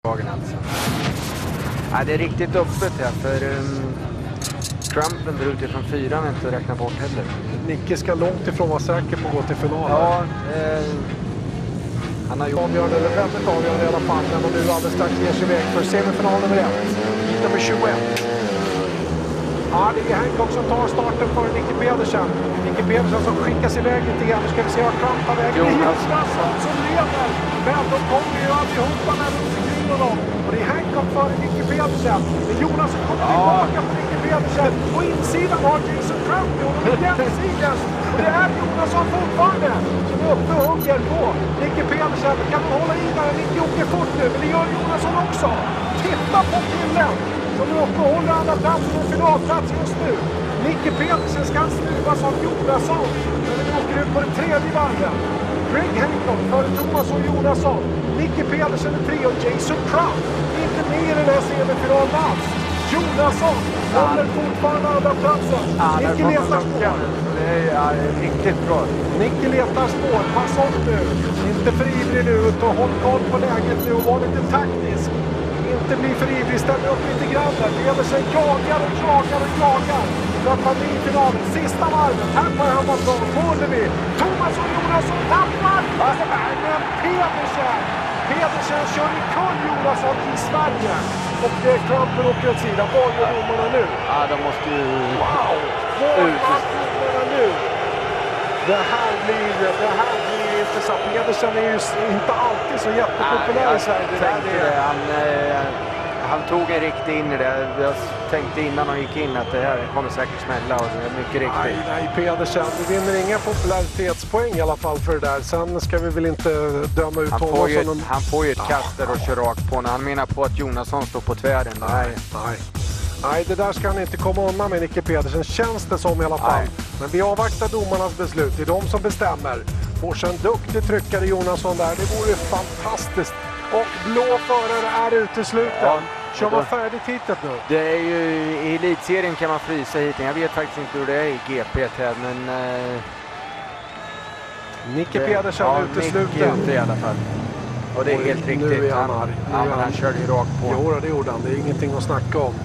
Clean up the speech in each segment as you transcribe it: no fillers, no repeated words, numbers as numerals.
Alltså. Ja, det är riktigt öppet här för Trumpen drar ut ifrån 4 men inte räkna bort heller. Nicke ska långt ifrån vara säker på att gå till final. Ja, han har ju avgörande, eller väldigt avgörande i alla fall. Men nu alldeles strax ger sig iväg för semifinal nummer 1. Hit nummer 21. Ja, det är Hancock som tar starten för Nicky Pedersen. Nicky Pedersen som skickas iväg lite grann. Nu ska vi se vad Trump tar vägen. Jonas som leder. Men de kommer ju allihopa när de omkring honom. Och det är Hancock före Nicky Pedersen. Det är Jonas som kommer tillbaka på Nicky Pedersen. På insidan har Jason Trump och de är jämsides. Och det är Jonas som fortfarande som är uppe och hugger på Nicky Pedersen. Kan de hålla i där? Nicky åker fort nu, men det gör Jonasson också. Titta på killen som är uppe och håller andra platsen och finalplats just nu. Nicky Pedersen ska snuvas av Jonasson. Men vi åker ut på det 3:e varvet. Greg Hancock före Thomas och Jonasson. Nicky Pedersen är 3 och Jason Trump är inte med i den här semifinalen alls. Jonasson håller fortfarande andra platsen. Nicky letar spår. Det är riktigt bra. Nicky letar spår. Pass upp nu. Inte för ivrig nu utan håll koll på läget nu och var lite taktisk. Inte bli för ivrig, ställer upp lite grann där. Pedersen jagar och jagar och jagar. För att man blir i finalen. Sista varvet. Här på Hammarström. Håller vi. Thomas och Jonasson tappar. Men Pedersen kör i kull Jonasson i Sverige. Och Trumpen åker åt sidan. Vad gör domarna nu? Ja, de måste ju... Wow! Vad gör domarna nu? Det här blir intressant. Pedersen är ju inte alltid så jättepopulär i Sverige. Han tog en riktig in i det. Jag tänkte innan han gick in att det här kommer säkert smälla och det är mycket riktigt. Nej, Pedersen. Vi vinner inga popularitetspoäng i alla fall för det där. Sen ska vi väl inte döma ut honom. Han får ju ett kast där och kör rakt på när han menar på att Jonasson står på tvären. Nej, det där ska han inte komma undan med, Nicky Pedersen. Känns det som i alla fall. Nej. Men vi avvaktar domarnas beslut. Det är de som bestämmer. Får sig en duktig tryckare Jonasson där. Det vore fantastiskt. Och blå förare är utesluten. Ja, kör man färdigt hitet nu? Det är ju, i elitserien kan man frysa hit. Jag vet faktiskt inte hur det är i GP här, men... Nicky Pedersen utesluten. Nicky i alla fall. Och det är helt riktigt. Nu är han arg. Han körde ju rakt på. Jo, det gjorde han. Det är ingenting att snacka om.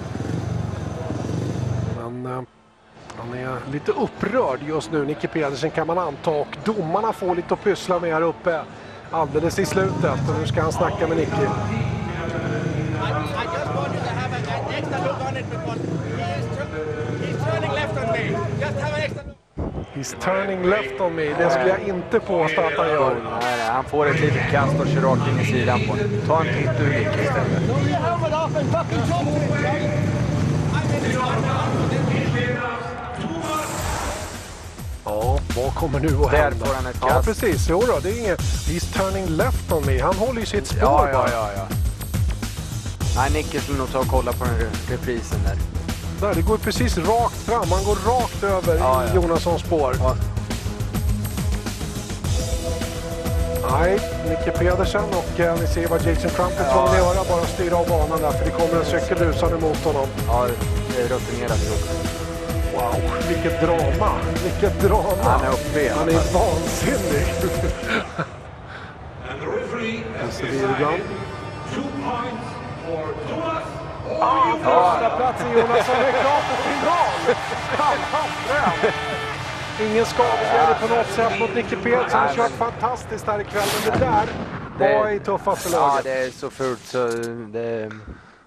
Men han är lite upprörd just nu. Nicky Pedersen kan man anta. Och domarna får lite att pyssla med här uppe. Alldeles i slutet. Och nu ska han snacka med Nicky. He's turning left on me. Det skulle jag inte påstå att han gör. Nej, han får ett litet kast och kör rakt in i sidan på. Ta en titt ur Nicky istället. Ja, vad kommer nu att där hända? Får han ett kast. Ja, precis. Jo då, det är inget. He's turning left on me. Han håller ju sitt spår bara. Ja. Nej, Nicky skulle nog ta och kolla på den reprisen där. Där, det går precis rakt fram. Han går rakt över Jonassons spår. Ja. Nej, Nicky Pedersen och ni ser vad Jason Trump är tvungen att göra. Bara styra av banan där, för det kommer en cykel rusande mot honom. Ja, det är rutinerat gjort. Wow, vilket drama. Vilket drama. Han är uppe. Han är vansinnig. Så det är ibland. Första plats i Jonasson är klart för final. Ingen skadeglädje på något sätt mot Nicky Pedersen. Han har kört fantastiskt här ikväll. Men det där var i tuffaste laget. Ja, det är så fult så det...